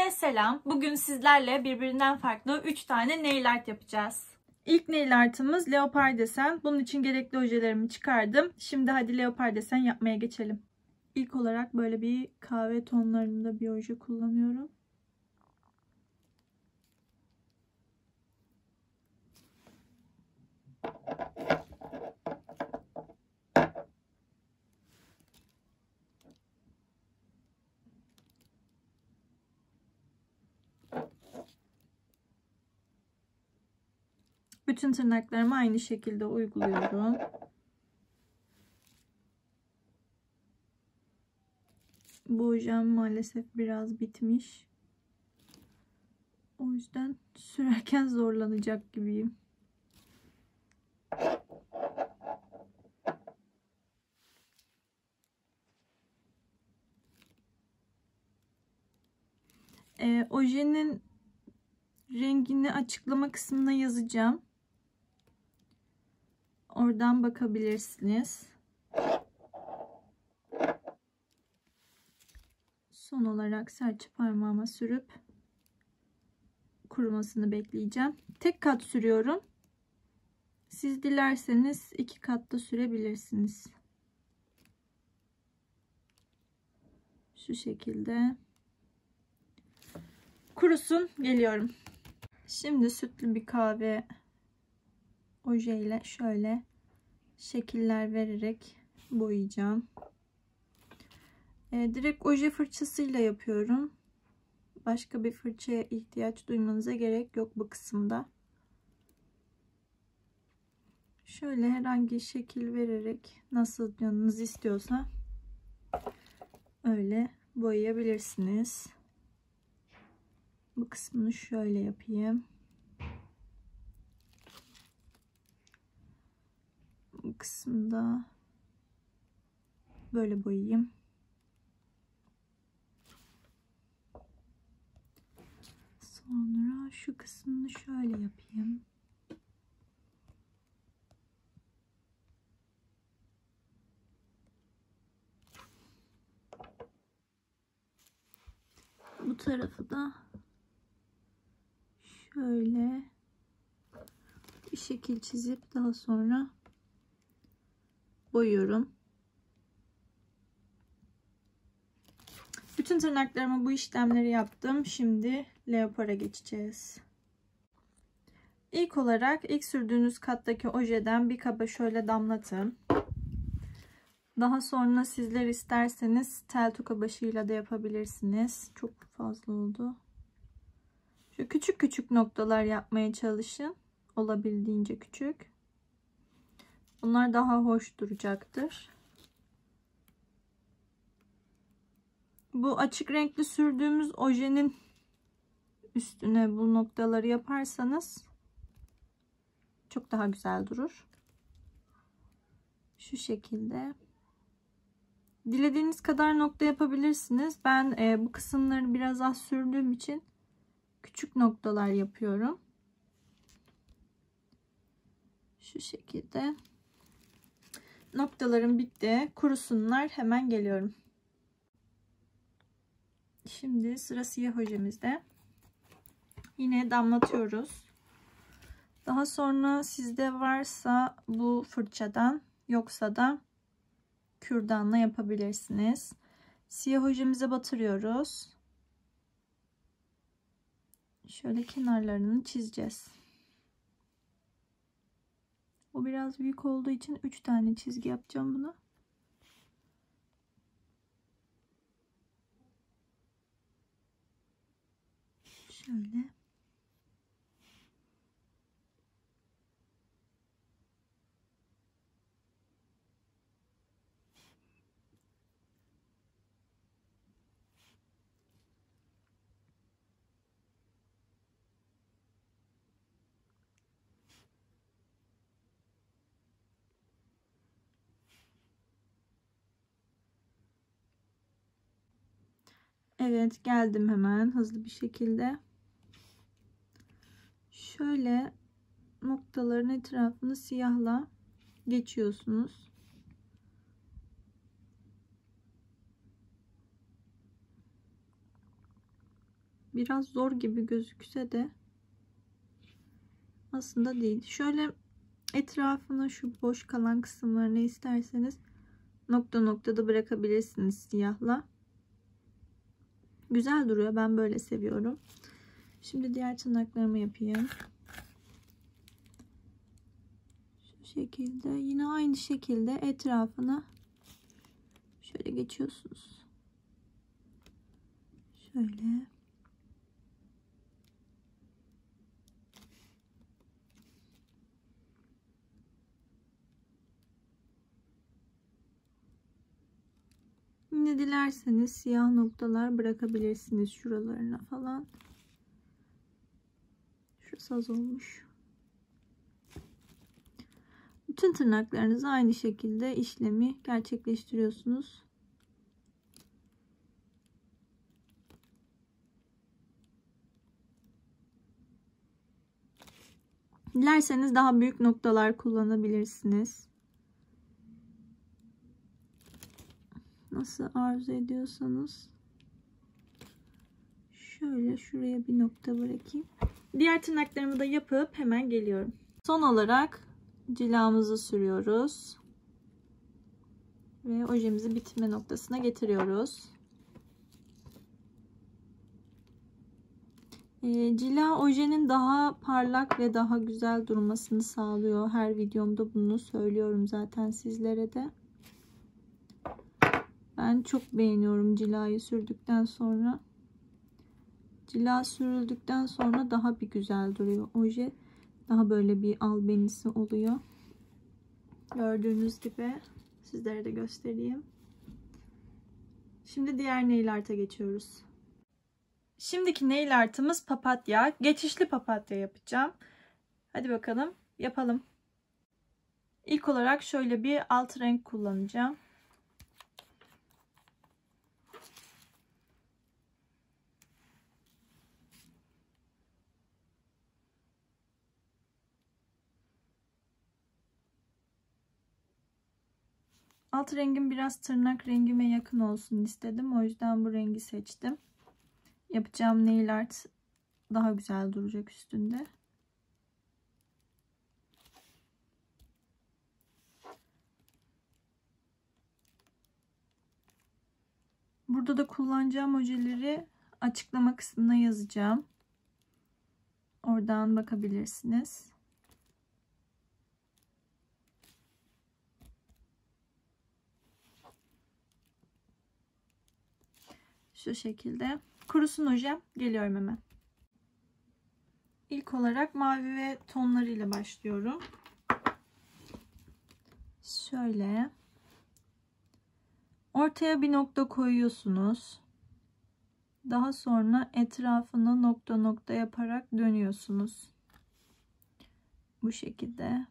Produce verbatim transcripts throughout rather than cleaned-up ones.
Herkese selam. Bugün sizlerle birbirinden farklı üç tane nail art yapacağız. İlk nail artımız leopar desen. Bunun için gerekli ojelerimi çıkardım. Şimdi hadi leopar desen yapmaya geçelim. İlk olarak böyle bir kahve tonlarında bir oje kullanıyorum. Bütün tırnaklarımı aynı şekilde uyguluyorum. Bu ojem maalesef biraz bitmiş. O yüzden sürerken zorlanacak gibiyim. E, ojenin rengini açıklama kısmına yazacağım. Oradan bakabilirsiniz. Son olarak serçe parmağıma sürüp kurumasını bekleyeceğim. Tek kat sürüyorum. Siz dilerseniz iki katta sürebilirsiniz. Şu şekilde. Kurusun, geliyorum. Şimdi sütlü bir kahve ojeyle şöyle şekiller vererek boyayacağım. E, direkt oje fırçasıyla yapıyorum. Başka bir fırçaya ihtiyaç duymanıza gerek yok bu kısımda. Şöyle herhangi şekil vererek nasıl canınız istiyorsa öyle boyayabilirsiniz. Bu kısmını şöyle yapayım. Bu kısımda böyle boyayayım. Sonra şu kısmını şöyle yapayım. Bu tarafı da şöyle bir şekil çizip daha sonra boyuyorum. Bütün tırnaklarıma bu işlemleri yaptım. Şimdi leopara geçeceğiz. İlk olarak ilk sürdüğünüz kattaki ojeden bir kaba şöyle damlatın. Daha sonra sizler isterseniz tel toka başıyla da yapabilirsiniz. Çok fazla oldu. Şu küçük küçük noktalar yapmaya çalışın. Olabildiğince küçük. Bunlar daha hoş duracaktır. Bu açık renkli sürdüğümüz ojenin üstüne bu noktaları yaparsanız çok daha güzel durur. Şu şekilde. Dilediğiniz kadar nokta yapabilirsiniz. Ben e, bu kısımları biraz az sürdüğüm için küçük noktalar yapıyorum. Şu şekilde. Noktalarım bitti. Kurusunlar. Hemen geliyorum. Şimdi sıra siyah ojemizde. Yine damlatıyoruz. Daha sonra sizde varsa bu fırçadan, yoksa da kürdanla yapabilirsiniz. Siyah ojemize batırıyoruz. Şöyle kenarlarını çizeceğiz. O biraz büyük olduğu için üç tane çizgi yapacağım buna. Şöyle. Evet, geldim hemen hızlı bir şekilde. Şöyle noktaların etrafını siyahla geçiyorsunuz. biraz zor gibi gözükse de aslında değil. Şöyle etrafına şu boş kalan kısımlarını isterseniz nokta nokta da bırakabilirsiniz siyahla. Güzel duruyor. Ben böyle seviyorum. Şimdi diğer tırnaklarımı yapayım. Şu şekilde yine aynı şekilde etrafına şöyle geçiyorsunuz. Şöyle. Yine dilerseniz siyah noktalar bırakabilirsiniz şuralarına falan. Şurası az olmuş. Bütün tırnaklarınızı aynı şekilde işlemi gerçekleştiriyorsunuz. Dilerseniz daha büyük noktalar kullanabilirsiniz. Nasıl arzu ediyorsanız. Şöyle şuraya bir nokta bırakayım. Diğer tırnaklarımı da yapıp hemen geliyorum. Son olarak cilamızı sürüyoruz. Ve ojemizi bitirme noktasına getiriyoruz. E, cila ojenin daha parlak ve daha güzel durmasını sağlıyor. Her videomda bunu söylüyorum zaten sizlere de. Ben çok beğeniyorum cilayı sürdükten sonra. Cila sürüldükten sonra daha bir güzel duruyor oje. Daha böyle bir albenisi oluyor. Gördüğünüz gibi sizlere de göstereyim. Şimdi diğer nail art'a geçiyoruz. Şimdiki nail art'ımız papatya. Geçişli papatya yapacağım. Hadi bakalım yapalım. İlk olarak şöyle bir alt renk kullanacağım. Alt rengim biraz tırnak rengime yakın olsun istedim. O yüzden bu rengi seçtim. Yapacağım nail art daha güzel duracak üstünde. Burada da kullanacağım ojeleri açıklama kısmına yazacağım. Oradan bakabilirsiniz. Şu şekilde. Kurusun ojem. Geliyorum hemen. İlk olarak mavi ve tonlarıyla başlıyorum. Şöyle. Ortaya bir nokta koyuyorsunuz. Daha sonra etrafına nokta nokta yaparak dönüyorsunuz. Bu şekilde.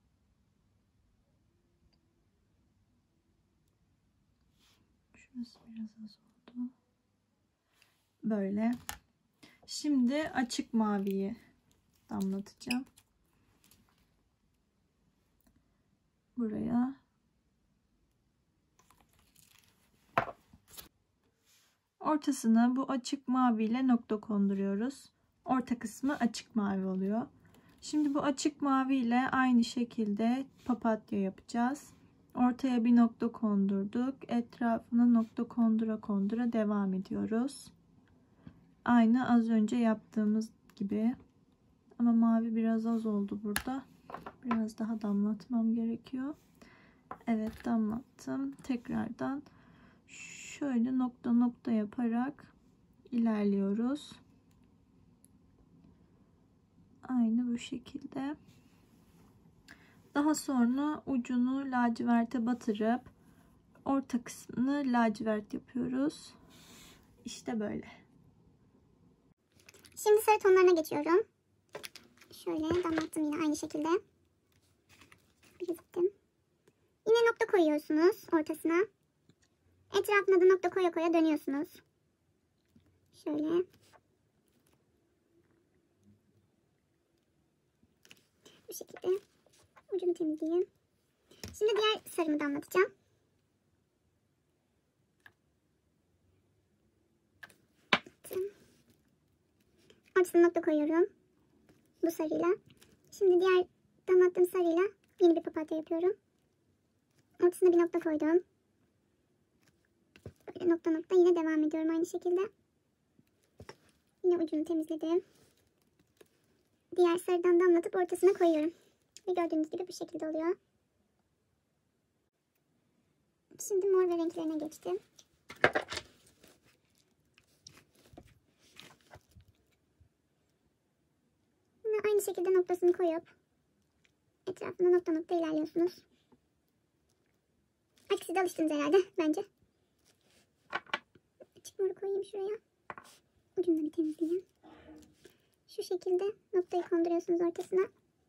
Şurası biraz az oldu. Böyle. Şimdi açık maviyi damlatacağım. Buraya. Ortasına bu açık mavi ile nokta konduruyoruz. Orta kısmı açık mavi oluyor. Şimdi bu açık mavi ile aynı şekilde papatya yapacağız. Ortaya bir nokta kondurduk. Etrafına nokta kondura kondura devam ediyoruz. Aynı az önce yaptığımız gibi. Ama mavi biraz az oldu burada. Biraz daha damlatmam gerekiyor. Evet, damlattım. Tekrardan şöyle nokta nokta yaparak ilerliyoruz. Aynı bu şekilde. Daha sonra ucunu laciverte batırıp orta kısmını lacivert yapıyoruz. İşte böyle. Şimdi sarı tonlarına geçiyorum. Şöyle damlattım yine aynı şekilde. Birazcık. Yine nokta koyuyorsunuz ortasına. Etrafına da nokta koya koya dönüyorsunuz. Şöyle. Bu şekilde. Ucunu temizleyeyim. Şimdi diğer sarımı damlatacağım. Ortasına nokta koyuyorum. Bu sarıyla. Şimdi diğer damlattığım sarıyla yeni bir papatya yapıyorum. Ortasına bir nokta koydum. Böyle nokta nokta yine devam ediyorum aynı şekilde. Yine ucunu temizledim. Diğer sarıdan damlatıp ortasına koyuyorum. Ve gördüğünüz gibi bu şekilde oluyor. Şimdi mor ve renklerine geçtim. Yine aynı şekilde noktasını koyup etrafında nokta nokta ilerliyorsunuz. Artık siz de alıştınız herhalde bence. Açık moru koyayım şuraya. Ucunu da bir temizleyeyim. Şu şekilde noktayı konduruyorsunuz ortasına.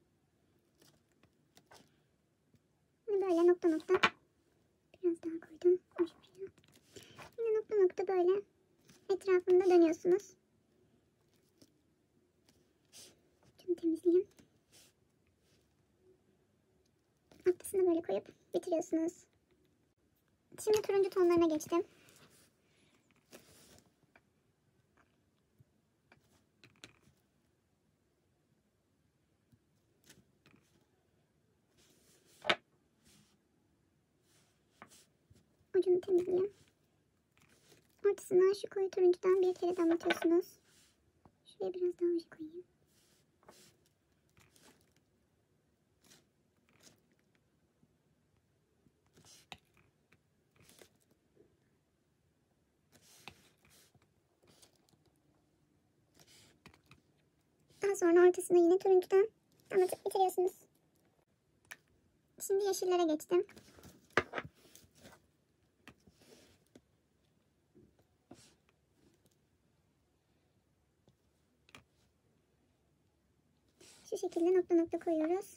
Ve böyle nokta nokta. Biraz daha koydum. Yine nokta nokta böyle etrafında dönüyorsunuz. Şunu temizleyeyim. Ortasını böyle koyup bitiriyorsunuz. Şimdi turuncu tonlarına geçtim. Ucunu temizleyeyim. Ortasına şu koyu turuncudan bir kere damlatıyorsunuz. Şuraya biraz daha ucu koyayım. Daha sonra ortasına yine turuncudan damlatıp bitiriyorsunuz. Şimdi yeşillere geçtim. Şu şekilde nokta nokta koyuyoruz.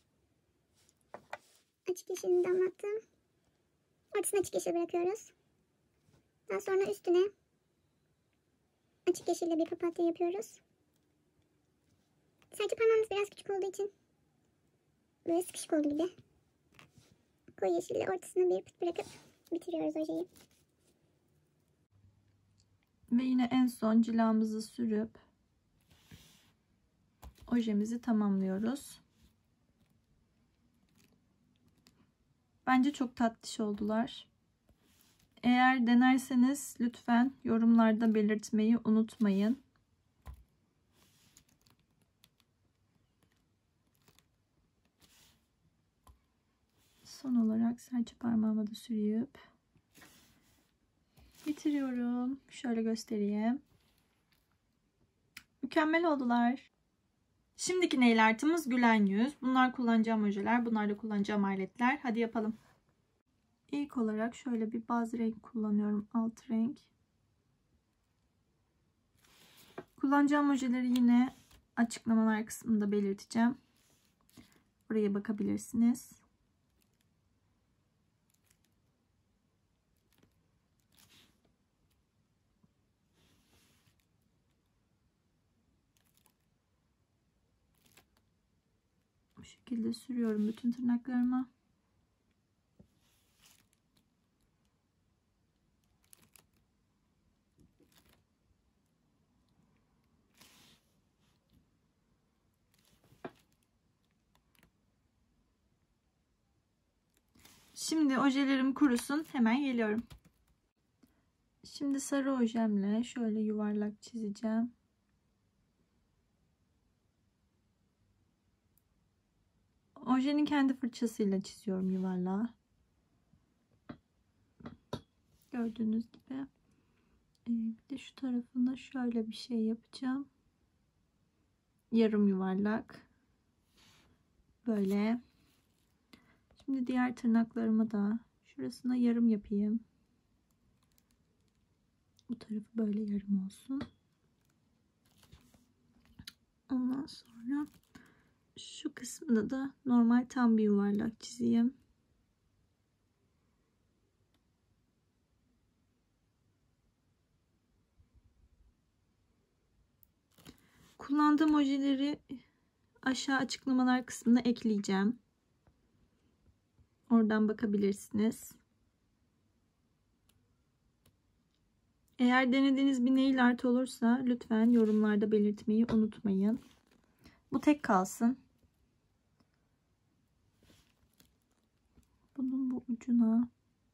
Açık yeşilini damlattım. Ortasına açık yeşil bırakıyoruz. Daha sonra üstüne açık yeşille bir papatya yapıyoruz. Sadece parmağımız biraz küçük olduğu için böyle sıkışık oldu gibi. Koyu yeşille ortasına bir pıt bırakıp bitiriyoruz ojeyi. Ve yine en son cilamızı sürüp ojemizi tamamlıyoruz. Bence çok tatlış oldular. Eğer denerseniz lütfen yorumlarda belirtmeyi unutmayın. Son olarak serçe parmağıma da sürüyüp bitiriyorum. Şöyle göstereyim. Mükemmel oldular. Şimdiki nail art'ımız gülen yüz. Bunlar kullanacağım ojeler. Bunlar da kullanacağım aletler. Hadi yapalım. İlk olarak şöyle bir baz renk kullanıyorum. Alt renk. Kullanacağım ojeleri yine açıklamalar kısmında belirteceğim. Buraya bakabilirsiniz. Bu şekilde sürüyorum bütün tırnaklarıma. Şimdi ojelerim kurusun. Hemen geliyorum. Şimdi sarı ojemle şöyle yuvarlak çizeceğim. Ojenin kendi fırçasıyla çiziyorum yuvarlağı. Gördüğünüz gibi. Bir de şu tarafında şöyle bir şey yapacağım. Yarım yuvarlak. Böyle. Şimdi diğer tırnaklarımı da şurasına yarım yapayım. Bu tarafı böyle yarım olsun. Ondan sonra şu kısmını da normal tam bir yuvarlak çizeyim. Kullandığım ojeleri aşağı açıklamalar kısmına ekleyeceğim. Oradan bakabilirsiniz. Eğer denediğiniz bir nail art olursa lütfen yorumlarda belirtmeyi unutmayın. Bu tek kalsın. Bunun bu ucuna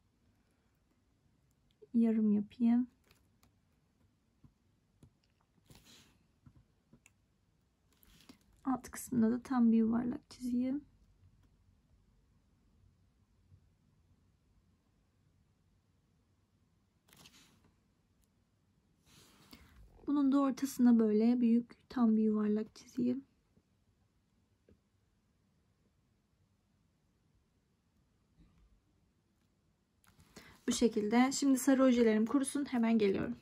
yarım yapayım. Alt kısmında da tam bir yuvarlak çizeyim. Bunun da ortasına böyle büyük tam bir yuvarlak çizeyim. Bu şekilde. Şimdi sarı ojelerim kurusun. Hemen geliyorum.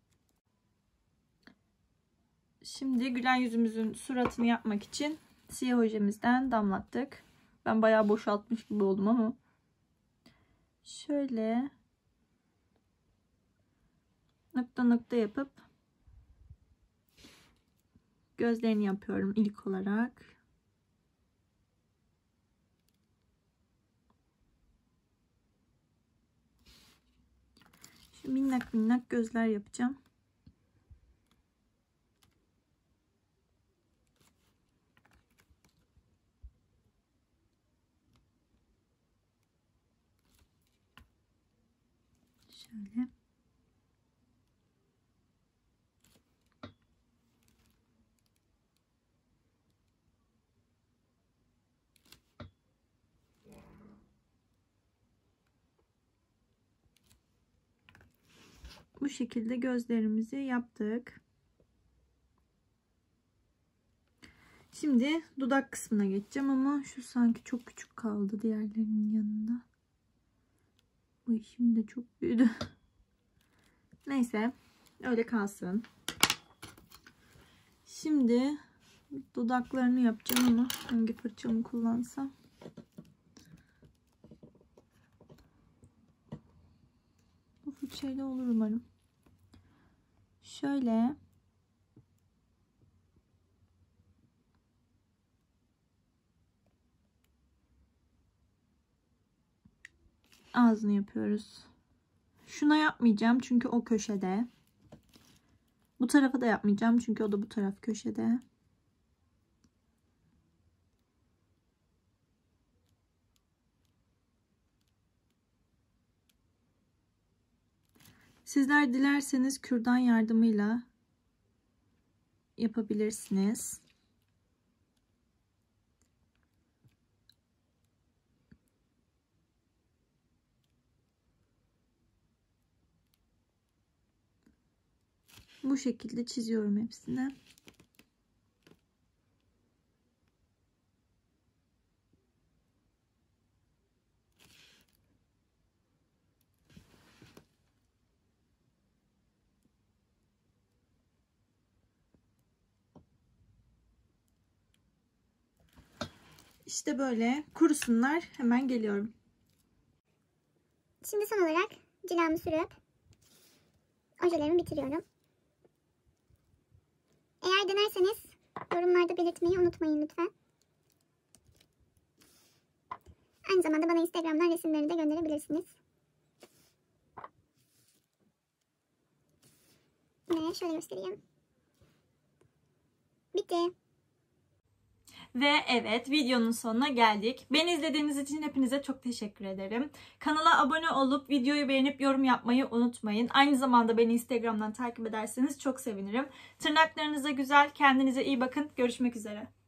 Şimdi gülen yüzümüzün suratını yapmak için siyah ojemizden damlattık. Ben bayağı boşaltmış gibi oldum ama. Şöyle nokta nokta yapıp gözlerini yapıyorum ilk olarak. Şu minnak minnak gözler yapacağım. Şöyle. Bu şekilde gözlerimizi yaptık. Şimdi dudak kısmına geçeceğim ama şu sanki çok küçük kaldı diğerlerinin yanında. Uy, şimdi de çok büyüdü. Neyse, öyle kalsın. Şimdi dudaklarını yapacağım ama hangi fırçamı kullansam? Bu fırçayla olur umarım. Şöyle ağzını yapıyoruz. Şuna yapmayacağım çünkü o köşede. Bu tarafa da yapmayacağım çünkü o da bu taraf köşede. Sizler dilerseniz kürdan yardımıyla yapabilirsiniz. Bu şekilde çiziyorum hepsini. İşte böyle kurusunlar. Hemen geliyorum. Şimdi son olarak cilamı sürüp ojelerimi bitiriyorum. Eğer denerseniz yorumlarda belirtmeyi unutmayın lütfen. Aynı zamanda bana Instagram'dan resimlerini de gönderebilirsiniz. Ve şöyle göstereyim. Bitti. Ve evet, videonun sonuna geldik. Beni izlediğiniz için hepinize çok teşekkür ederim. Kanala abone olup videoyu beğenip yorum yapmayı unutmayın. Aynı zamanda beni Instagram'dan takip ederseniz çok sevinirim. Tırnaklarınıza güzel, kendinize iyi bakın. Görüşmek üzere.